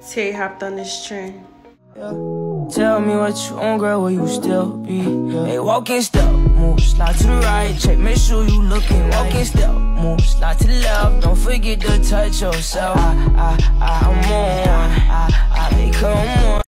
Tae hopped on this trend. Tell me what you on, girl, will you still be? Hey, walking step, move, slide to the right, check, make sure you looking. Walking step, move, slide to the left, don't forget to touch yourself. I'm on, come on.